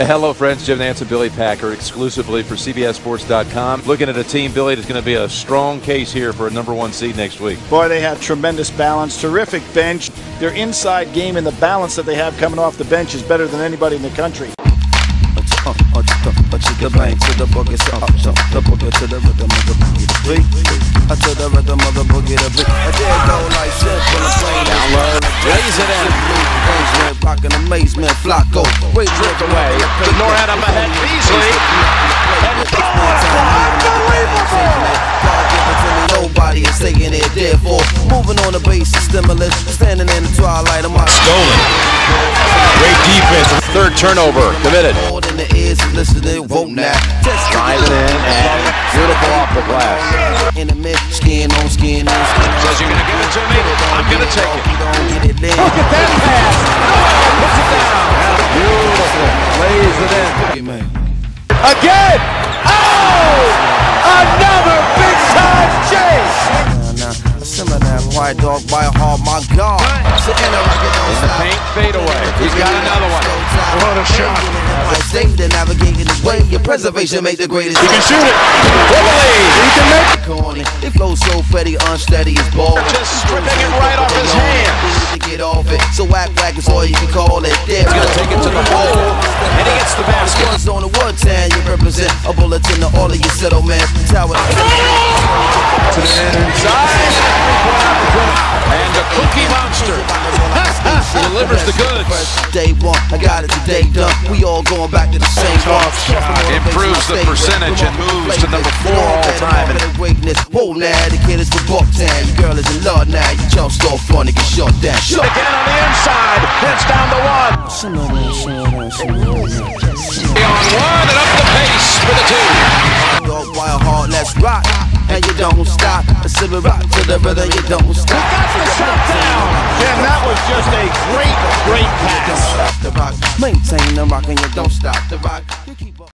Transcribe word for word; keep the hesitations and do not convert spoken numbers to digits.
Hello, friends. Jim Nance and Billy Packer exclusively for C B S Sports dot com. Looking at a team, Billy, that's going to be a strong case here for a number one seed next week. Boy, they have tremendous balance, terrific bench. Their inside game and the balance that they have coming off the bench is better than anybody in the country. The bang to the boogie, so up, so the boogie to the rhythm of the boogie, the beat. I to the rhythm of the boogie, the beat. I did go like shit when I'm playing down low. Raise it in. Amazement, rockin' amazement, Flocko. Wait, look away. The Norhead up ahead, Beasley. And nobody is taking it, therefore moving on the base of stimulus, standing in the twilight of my stolen. Great defense. Third turnover committed. More than the ears listening, won't now. Drive it in and beautiful off the glass. In the mid, skin on skin on skin. Says you're gonna give it to me. I'm gonna take it. Look at that pass. Puts it down. Beautiful. Lays it in. Again. Oh! Another big time chase. Simmer that white dog by a heart, my God. In the paint, fade away. He's got another one. What a shot. I stay to navigate in his way. Your preservation make the greatest. He can shoot it. He can make it. Corny. They flow so petty, unsteady as ball. Just stripping it right off his hands. To get off it. So whack whack is all you can call it. He's gonna take it to the hole. And he gets the basket. Once on the one time, you represent a bulletin to all of your settlements. Tower. To the inside. And the Cookie Monster delivers the goods. Day one, I got it today done. We all going back to the same box. Improves the percentage and moves to number four all time. Whoa, now the kid is from Bucktown. Your girl is in love now. You jump so fun to get shut down. Shut again on the inside. Hits down the one. On one and up the pace for the two. Dog wild heart, let's rock. And you don't stop. A silver rock to the rhythm, you don't stop. He got the shot down. And that was just a great, great pass. Stop the rock. Maintain the rock and you don't stop the rock. You keep up.